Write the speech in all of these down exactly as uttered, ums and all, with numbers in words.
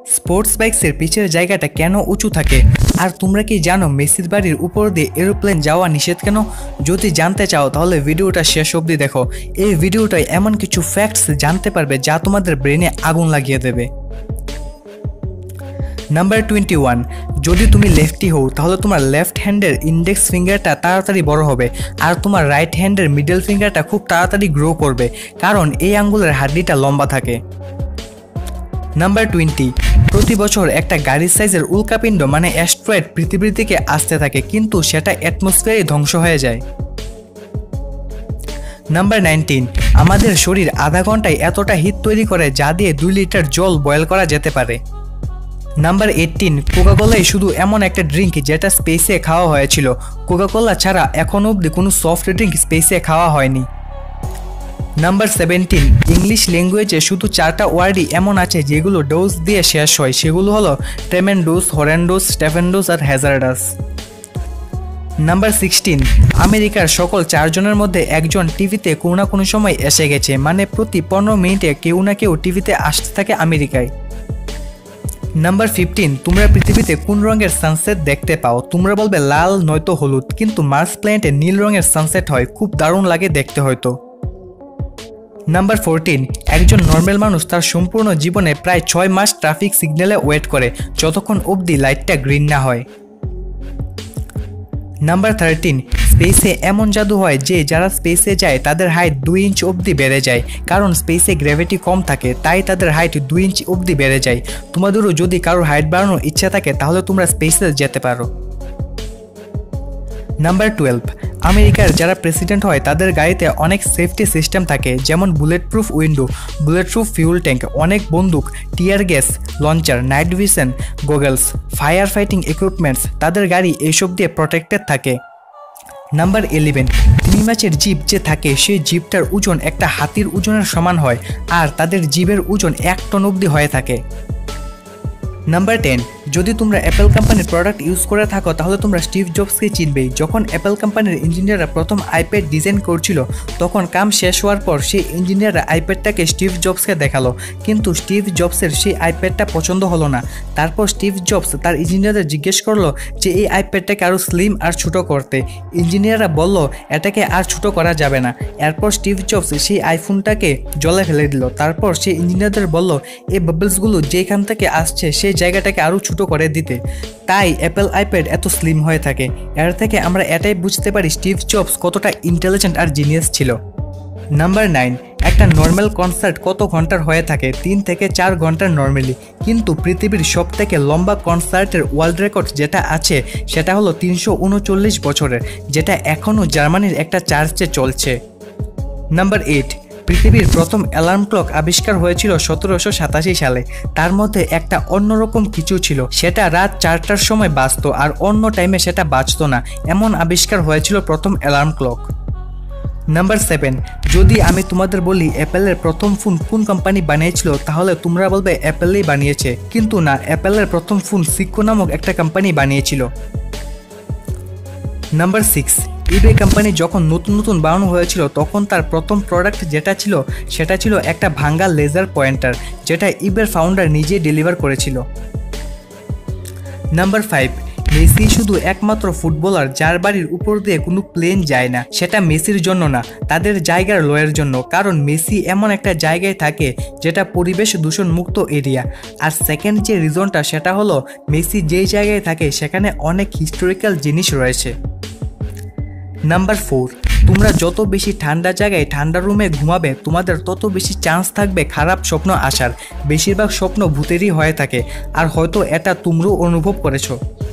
Sports বাইকসের পিছের জায়গাটা কেন উঁচু থাকে? আর তোমরা কি জানো মেসির বাড়ির উপর দিয়ে এরোপ্লেন যাওয়া নিষেধ কেন? যদি জানতে চাও তাহলে ভিডিওটা শেষ অবধি দেখো। এই ভিডিওটায় এমন কিছু ফ্যাক্টস জানতে পারবে যা তোমাদের ব্রেনে আগুন লাগিয়ে দেবে। নাম্বার টোয়েন্টি ওয়ান, যদি তুমি লেফটি হও তাহলে তোমার লেফট হ্যান্ডের ইন্ডেক্স ফিঙ্গারটা তাড়াতাড়ি বড় হবে আর তোমার রাইট হ্যান্ডের মিডল ফিঙ্গারটা খুব তাড়াতাড়ি গ্রো করবে, কারণ এই আঙ্গুলের হাড্ডিটা লম্বা থাকে। নাম্বার টোয়েন্টি, প্রতি বছর একটা গাড়ির সাইজের উল্কাপিণ্ড মানে অ্যাস্ট্রয়েড পৃথিবীর দিকে আসতে থাকে, কিন্তু সেটা অ্যাটমসফিয়ারে ধ্বংস হয়ে যায়। নাম্বার নাইনটিন, আমাদের শরীর আধা ঘন্টায় এতটা হিট তৈরি করে যা দিয়ে দুই লিটার জল বয়েল করা যেতে পারে। নাম্বার এইটিন, কোকাকোলাই শুধু এমন একটা ড্রিঙ্ক যেটা স্পেসে খাওয়া হয়েছিল। কোকাকোলা ছাড়া এখনও অবধি কোনো সফট ড্রিঙ্ক স্পেসে খাওয়া হয়নি। নাম্বার সেভেন্টিন, ইংলিশ ল্যাঙ্গুয়েজে শুধু চারটা ওয়ার্ডই এমন আছে যেগুলো ডোজ দিয়ে শেষ হয়, সেগুলো হলো ট্রেমেন্ডোস, হরেন্ডোস, স্টেফেন্ডোস আর হ্যাজার্ডাস। নাম্বার সিক্সটিন, আমেরিকার সকল চারজনের মধ্যে একজন টিভিতে কোনো না কোনো সময় এসে গেছে, মানে প্রতি পনেরো মিনিটে কেউ না কেউ টিভিতে আসতে থাকে আমেরিকায়। নাম্বার ফিফটিন, তোমরা পৃথিবীতে কোন রঙের সানসেট দেখতে পাও? তোমরা বলবে লাল নয়তো হলুদ, কিন্তু মার্স প্ল্যানেটে নীল রঙের সানসেট হয়, খুব দারুণ লাগে দেখতে হয়তো। নাম্বার ফোরটিন, একজন নর্মাল মানুষ তার সম্পূর্ণ জীবনে প্রায় ছয় মাস ট্রাফিক সিগন্যালে ওয়েট করে যতক্ষণ অবধি লাইটটা গ্রিন না হয়। নাম্বার থার্টিন, স্পেসে এমন জাদু হয় যে যারা স্পেসে যায় তাদের হাইট দুই ইঞ্চ অবধি বেড়ে যায়, কারণ স্পেসে গ্র্যাভিটি কম থাকে, তাই তাদের হাইট দুই ইঞ্চ অবধি বেড়ে যায়। তোমাদেরও যদি কারোর হাইট বাড়ানোর ইচ্ছা থাকে তাহলে তোমরা স্পেসে যেতে পারো। নাম্বার টুয়েলভ, আমেরিকার যারা প্রেসিডেন্ট হয় তাদের গাড়িতে অনেক সেফটি সিস্টেম থাকে, যেমন bullet proof window, bullet proof fuel tank, অনেক বন্দুক, tear gas launcher, night vision goggles, fire fighting equipments, তাদের গাড়ি এইসব দিয়ে প্রটেক্টেড থাকে। নাম্বার ইলেভেন, তিমি মাছের জিভ যে থাকে সেই জিভটার ওজন একটা হাতির ওজনের সমান হয়, আর তাদের জিভের ওজন এক টন অবধি হয়ে থাকে। নাম্বার টেন, যদি তোমরা অ্যাপেল কোম্পানির প্রোডাক্ট ইউজ করে থাকো তাহলে তোমরা স্টিভ জবসকে চিনবেই। যখন অ্যাপেল কোম্পানির ইঞ্জিনিয়াররা প্রথম আইপ্যাড ডিজাইন করছিল তখন কাম শেষ হওয়ার পর সেই ইঞ্জিনিয়াররা আইপ্যাডটাকে স্টিভ জবসকে দেখালো, কিন্তু স্টিভ জবসের সেই আইপ্যাডটা পছন্দ হলো না। তারপর স্টিভ জবস তার ইঞ্জিনিয়ারদের জিজ্ঞেস করলো যে এই আইপ্যাডটাকে আরও স্লিম আর ছোটো করতে। ইঞ্জিনিয়াররা বলল এটাকে আর ছোটো করা যাবে না। এরপর স্টিভ জবস সেই আইফোনটাকে জলে ফেলে দিল। তারপর সেই ইঞ্জিনিয়ারদের বলল এই বাবলসগুলো যেখান থেকে আসছে সেই জায়গাটাকে আরও ছোটো করে দিতে, তাই অ্যাপেল আইপ্যাড এত স্লিম হয়ে থাকে। এর থেকে আমরা এটাই বুঝতে পারি স্টিভ জবস কতটা ইন্টেলিজেন্ট আর জিনিয়াস ছিল। নাম্বার নাইন, একটা নর্মাল কনসার্ট কত ঘন্টার হয়ে থাকে? তিন থেকে চার ঘন্টার নর্মালি, কিন্তু পৃথিবীর সব থেকে লম্বা কনসার্টের ওয়ার্ল্ড রেকর্ড যেটা আছে সেটা হলো তিনশো উনচল্লিশ বছরের, যেটা এখনও জার্মানির একটা চার্চে চলছে। নাম্বার এইট, পৃথিবীর প্রথম অ্যালার্ম ক্লক আবিষ্কার হয়েছিল সতেরোশো সাতাশি সালে। তার মধ্যে একটা অন্যরকম কিছু ছিল, সেটা রাত চারটার সময় বাজতো আর অন্য টাইমে সেটা বাজতো না। এমন আবিষ্কার হয়েছিল প্রথম অ্যালার্ম ক্লক। নাম্বার সেভেন, যদি আমি তোমাদের বলি অ্যাপেলের প্রথম ফোন কোন কোম্পানি বানিয়েছিল তাহলে তোমরা বলবে অ্যাপেলেই বানিয়েছে, কিন্তু না, অ্যাপেলের প্রথম ফোন সিক্কো নামক একটা কোম্পানি বানিয়েছিল। নাম্বার সিক্স, ইবে কোম্পানি যখন নতুন নতুন বানানো হয়েছিল তখন তার প্রথম প্রোডাক্ট যেটা ছিল সেটা ছিল একটা ভাঙ্গা লেজার পয়েন্টার, যেটা ইবের ফাউন্ডার নিজে ডেলিভার করেছিল। নাম্বার ফাইভ, মেসি শুধু একমাত্র ফুটবলার যার বাড়ির উপর দিয়ে কোনো প্লেন যায় না। সেটা মেসির জন্য না, তাদের জায়গার লয়ের জন্য, কারণ মেসি এমন একটা জায়গায় থাকে যেটা পরিবেশ দূষণ মুক্ত এরিয়া। আর সেকেন্ড যে রিজনটা সেটা হলো মেসি যেই জায়গায় থাকে সেখানে অনেক হিস্টোরিক্যাল জিনিস রয়েছে। নাম্বার ফোর, তোমরা যত বেশি ঠান্ডা জায়গায় ঠান্ডা রুমে ঘুমাবে তোমাদের তত বেশি চান্স থাকবে খারাপ স্বপ্ন আসার। বেশিরভাগ স্বপ্ন ভূতেরই হয়ে থাকে, আর হয়তো এটা তোমরাও অনুভব করেছো।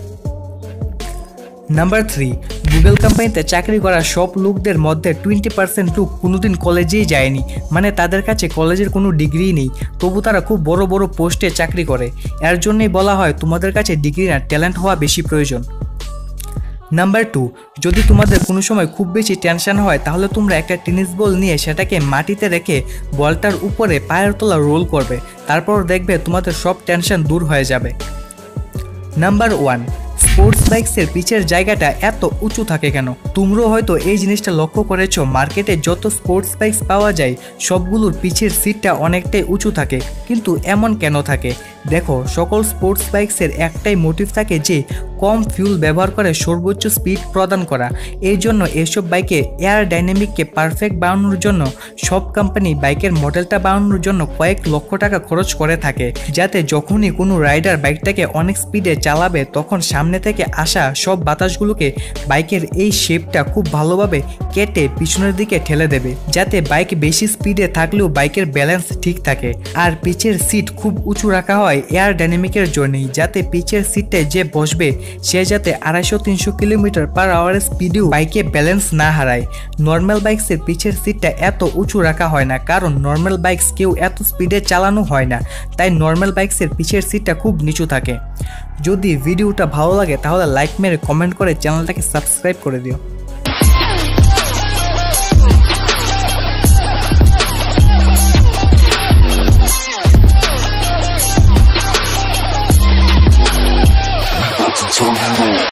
নাম্বার থ্রি, গুগল কোম্পানিতে চাকরি করা সব লোকদের মধ্যে টোয়েন্টি পার্সেন্ট লোক কোনোদিন কলেজেই যায়নি, মানে তাদের কাছে কলেজের কোনো ডিগ্রি নেই, তবু তারা খুব বড় বড় পোস্টে চাকরি করে। এর জন্যই বলা হয় তোমাদের কাছে ডিগ্রি না, ট্যালেন্ট হওয়া বেশি প্রয়োজন। নাম্বার টু, যদি তোমাদের কোনো সময় খুব বেশি টেনশন হয় তাহলে তোমরা একটা টেনিস বল নিয়ে সেটাকে মাটিতে রেখে বলটার উপরে পায়ের তলা রোল করবে, তারপর দেখবে তোমাদের সব টেনশন দূর হয়ে যাবে। নাম্বার ওয়ান, স্পোর্টস বাইকসের পিচের জায়গাটা এত উঁচু থাকে কেন? তোমরাও হয়তো এই জিনিসটা লক্ষ্য করেছো, মার্কেটে যত স্পোর্টস বাইকস পাওয়া যায় সবগুলোর পিচের সিটটা অনেকটাই উঁচু থাকে, কিন্তু এমন কেন থাকে? দেখো, সকল স্পোর্টস বাইকসের একটাই মোটিভ থাকে যে কম ফিউল ব্যবহার করে সর্বোচ্চ স্পিড প্রদান করা। এই জন্য এইসব বাইকে এয়ার ডাইনামিককে পারফেক্ট বানানোর জন্য সব কোম্পানি বাইকের মডেলটা বানানোর জন্য কয়েক লক্ষ টাকা খরচ করে থাকে, যাতে যখনই কোনো রাইডার বাইকটাকে অনেক স্পিডে চালাবে তখন সামনে থেকে আসা সব বাতাসগুলোকে বাইকের এই শেপটা খুব ভালোভাবে কেটে পিছনের দিকে ঠেলে দেবে, যাতে বাইক বেশি স্পিডে থাকলেও বাইকের ব্যালেন্স ঠিক থাকে। আর পিচের সিট খুব উঁচু রাখা হয় এয়ার ডাইনামিকের জন্যই, যাতে পিচের সিটটায় যে বসবে সে যাতে আড়াইশো তিনশো কিলোমিটার পার আওয়ারের স্পিডেও বাইকে ব্যালেন্স না হারায়। নর্মাল বাইকসের পিচের সিটটা এত উঁচু রাখা হয় না, কারণ নর্মাল বাইকস কেউ এত স্পিডে চালানো হয় না, তাই নর্মাল বাইকসের পিচের সিটটা খুব নিচু থাকে। যদি ভিডিওটা ভালো লাগে তাহলে লাইক মেরে কমেন্ট করে চ্যানেলটাকে সাবস্ক্রাইব করে দিও।